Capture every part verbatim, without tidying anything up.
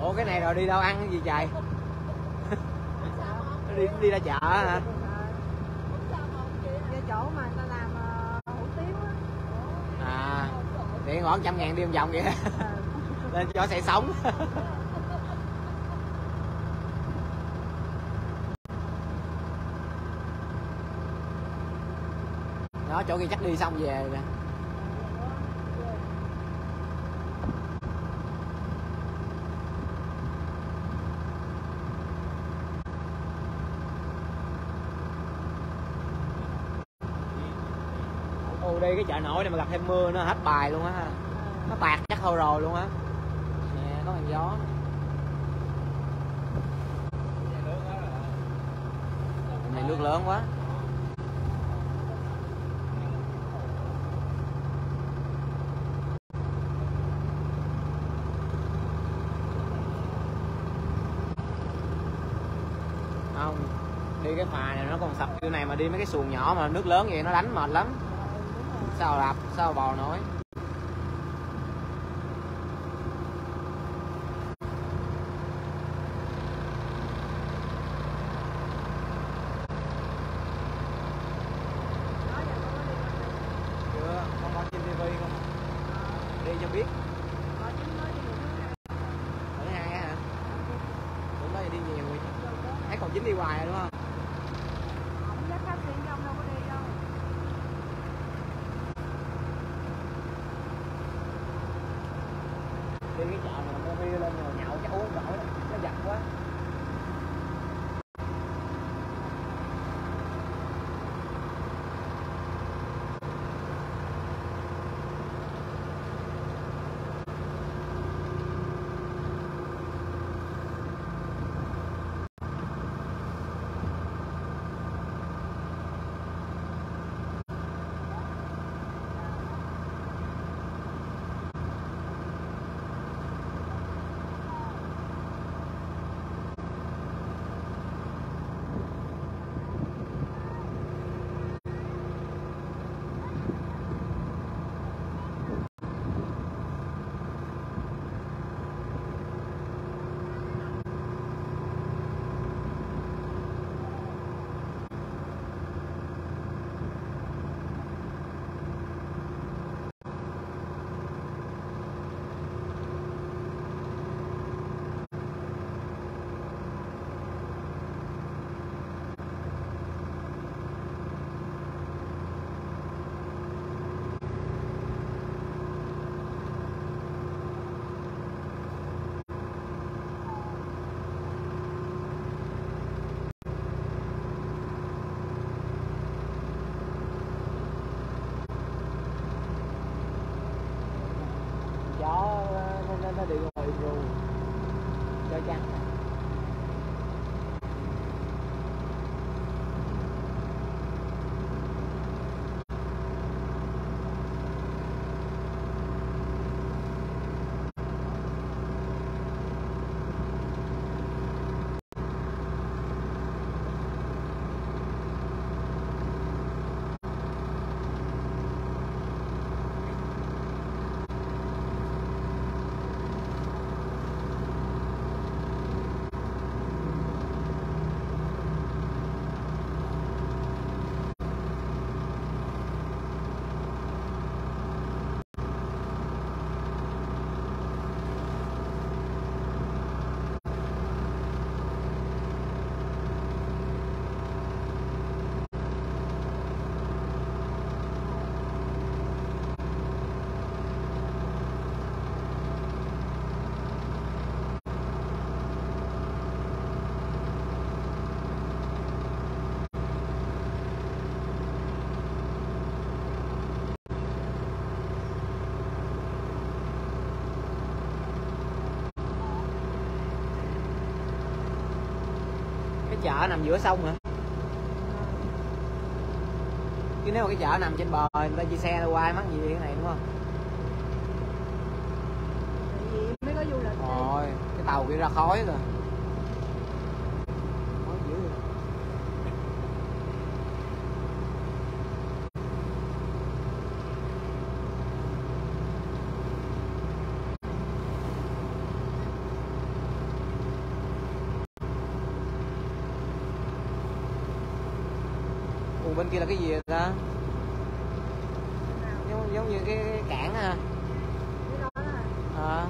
Ủa cái này rồi đi đâu ăn cái gì trời? đi đi ra chợ hả? Cái chỗ mà người ta làm hủ tiếu á. À, thì ngõ trăm ngàn đi vòng vòng vậy. Lên cho xe sống. Đó, chỗ kia chắc đi xong về rồi. Ồ, đi cái chợ nổi này mà gặp thêm mưa nó hết bài luôn á. Nó tạt chắc thôi rồi luôn á. Nè, có màn gió. Này nước lớn quá. Không, đi cái phà này nó còn sập như này mà đi mấy cái xuồng nhỏ mà nước lớn vậy nó đánh mệt lắm. Sao đạp, sao bò nổi. Chưa, con coi trên tivi không. Đi cho biết. Ở hai hả? Cũng đó thì đi nhiều rồi. Thấy còn Chính đi hoài rồi đúng không? Không dắt taxi trong đâu có đi đâu. Đi cái chợ mà mua bia lên rồi nhậu chắc uống nổi nó giặt quá. Gió nó, nó đi ngồi ru cho chăng. Chợ nằm giữa sông hả? Chứ nếu mà cái chợ nằm trên bờ người ta chia xe qua ai mắc gì cái này đúng không? Mới có du lịch. Rồi, cái tàu kia ra khói rồi. Còn bên kia là cái gì vậy ta? Giống, giống như cái, cái cảng ha. Cái đó là À.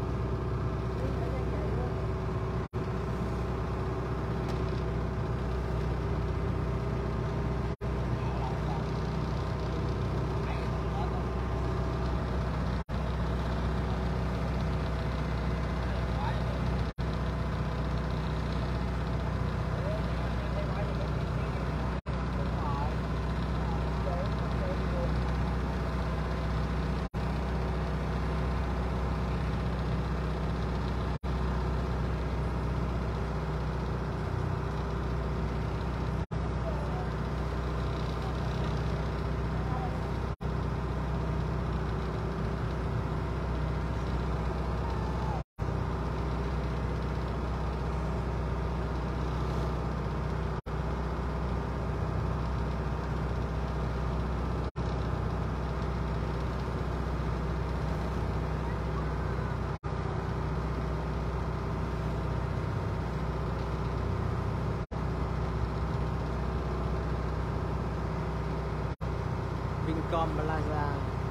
Vincom Plaza.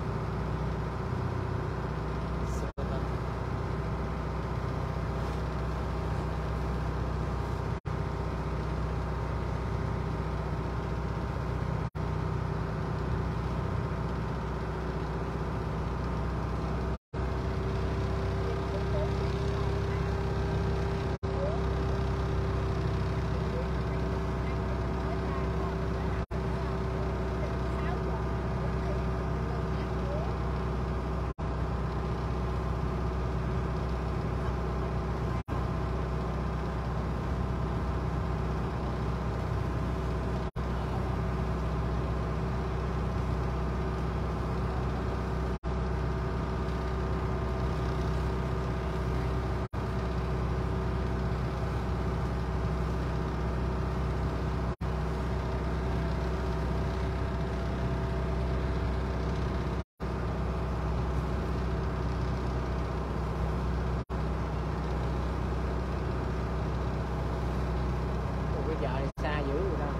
Chợ này xa dữ rồi đâu.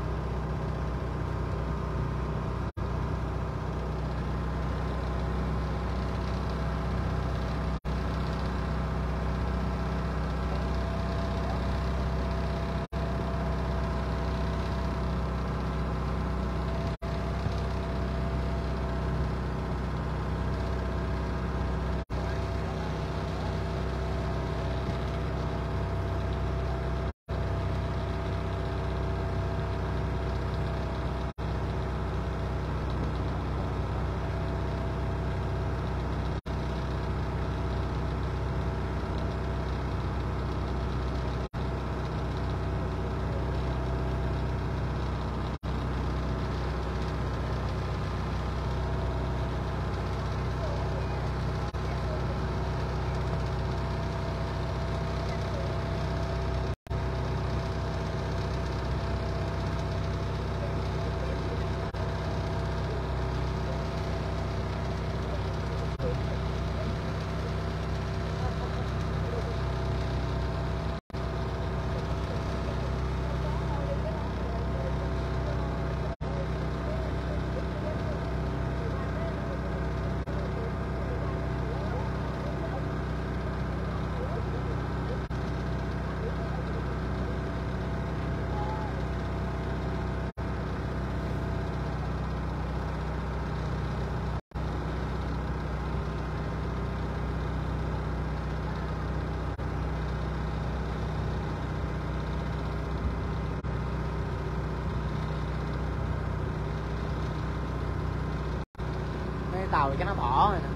Cái tàu cho nó bỏ rồi nè,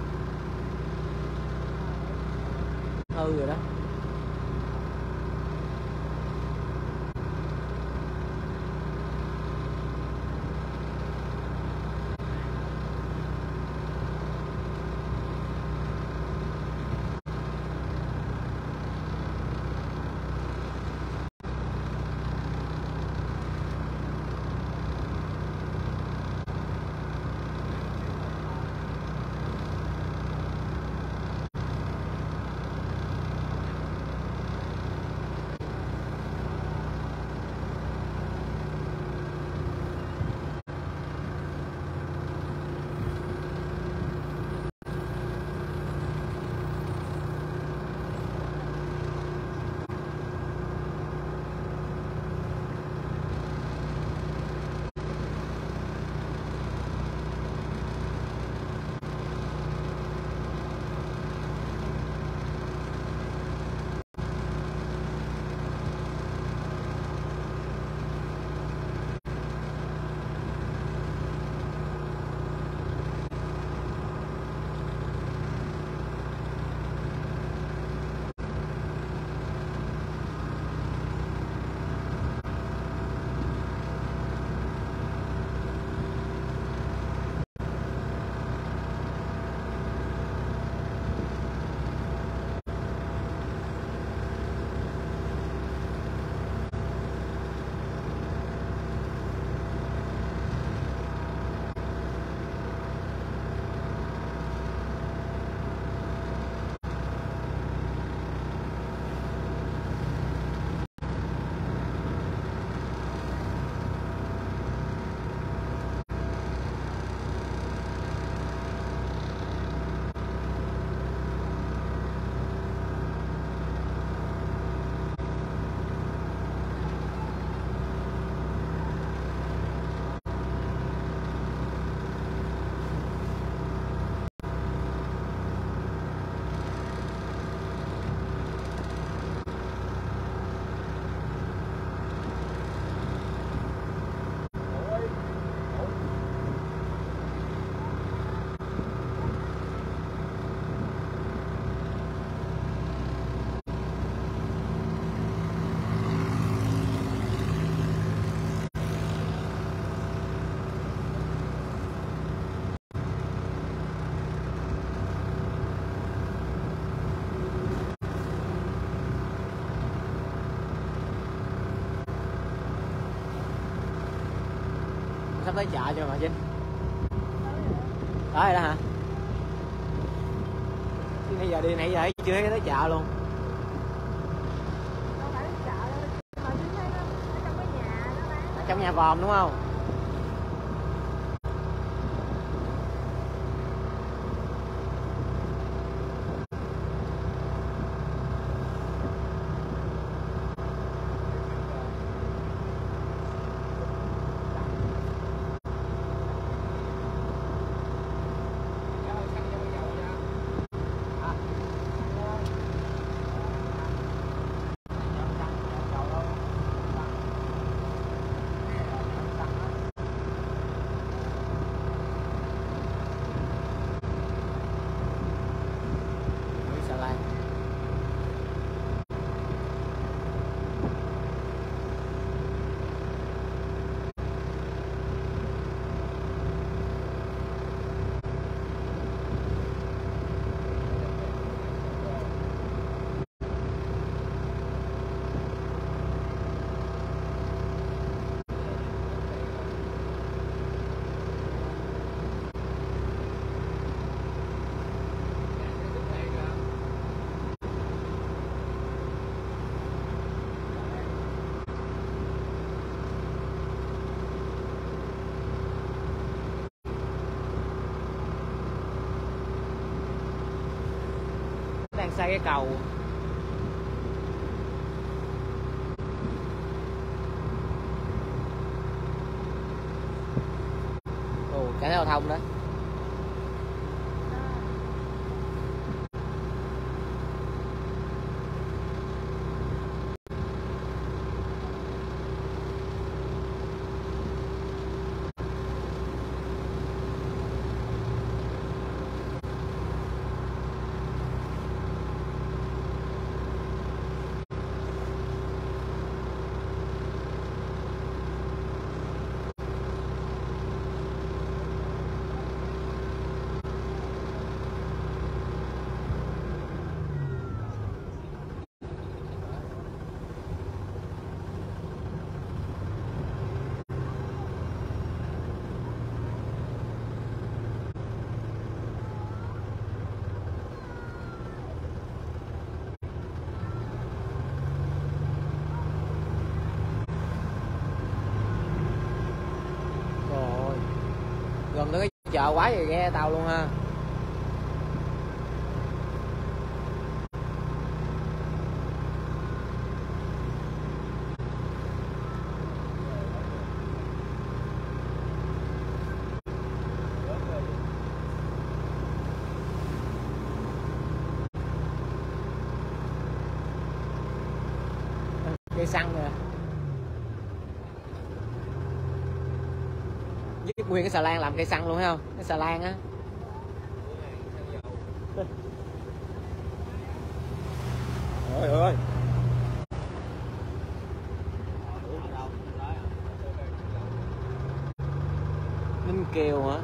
hư rồi đó. sắp tới chợ chưa mà Vinh? Tới rồi đó hả? Chứ nãy giờ đi nãy giờ chưa thấy tới chợ luôn. Đâu phải đến chợ đâu, mà chứ thấy nó ở trong cái nhà nó bán. Ở trong nhà vòm đúng không? Đang xây cái cầu. Ồ, cảnh giao thông đó. Gần tới cái chợ quá vậy ghe tàu luôn ha. Cây xăng nè. Với nguyên cái xà lan làm cây xăng luôn thấy không? Cái xà lan á. Ôi ơi. Ninh Kiều hả?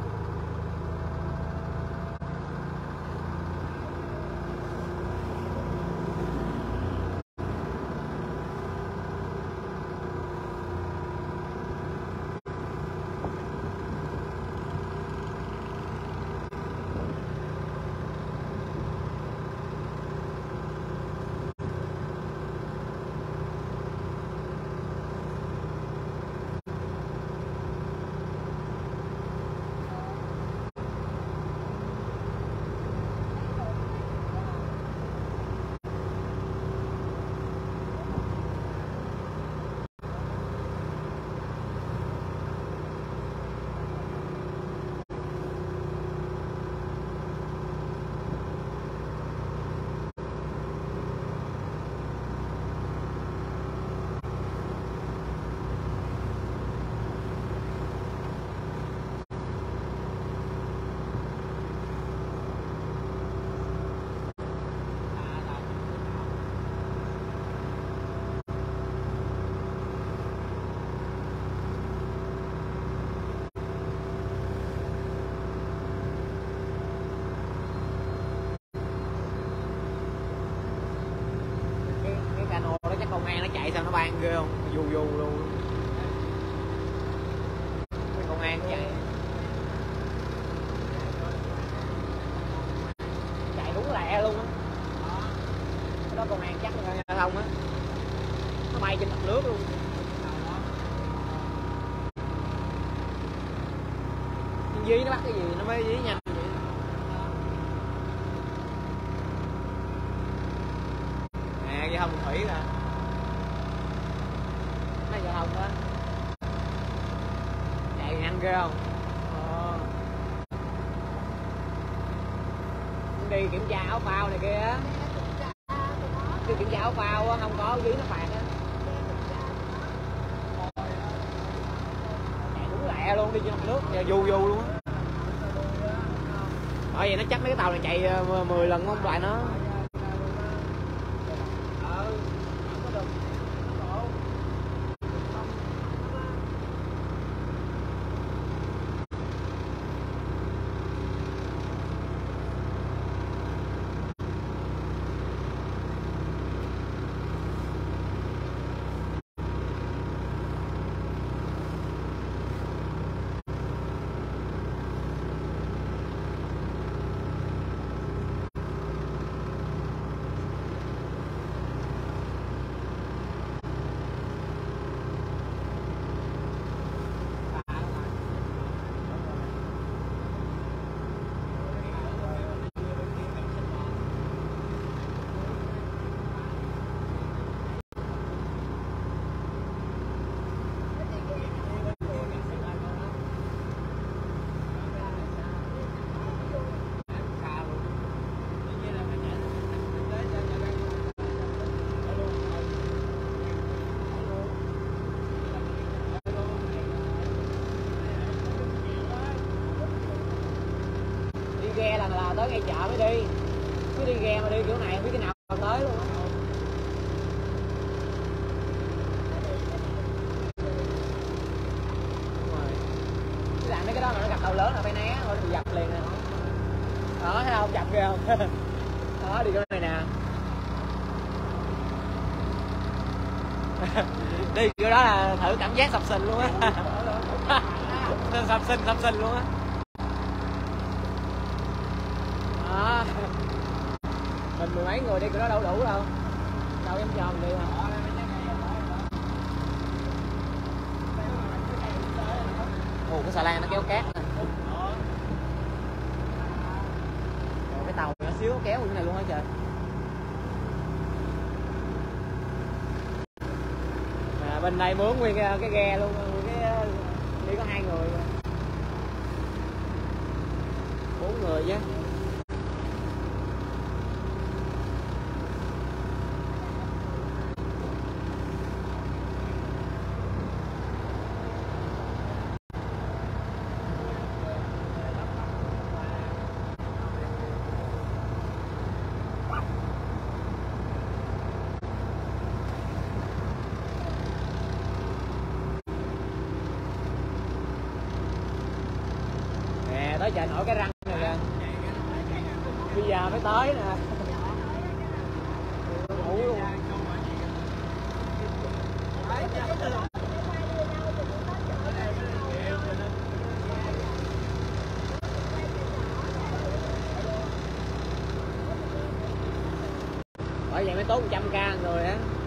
Công an nó chạy sao nó ban ghê không, dù dù luôn. Công an đó con hàng chắc là giao thông á, nó bay trên mặt nước luôn. Nhưng dí nó bắt cái gì nó mới dí nhanh vậy. Nè giao thông thủy nè, nó giao thông á, chạy nhanh ghê không. Ờ. Đi kiểm tra áo phao này kia á, đi kiểm tra áo phao á, không có dí nó phạt á. Chạy đúng lẹ luôn, đi trên mặt nước giờ du du luôn á. Bởi vậy nó chắc mấy cái tàu này chạy mười lần không lại nó. Ghe là, là tới ngay chợ mới đi, cứ đi ghe mà đi kiểu này không biết cái nào tới luôn á. Cái làm mấy cái đó mà nó gặp tàu lớn là phải né thôi, bị dập liền nè. Đó thấy không, dập ghê không. Đó đi chỗ này nè. Đi chỗ đó là thử cảm giác sập sình luôn á. Sập sình sập sình luôn á. Đó. Mình mười mấy người đi cái đó đâu đủ đâu, đâu dám cho mình đi mà. Ồ cái xà lan nó kéo cát nè. Ồ, cái tàu nhỏ xíu kéo như này luôn hả trời. À, bên đây mướn nguyên cái, cái ghe luôn, cái đi có hai người, bốn người chứ. Tới chợ nổi cái răng này kìa, bây giờ mới tới nè. Ngủ luôn. Bởi vậy mới tốn một trăm k người á.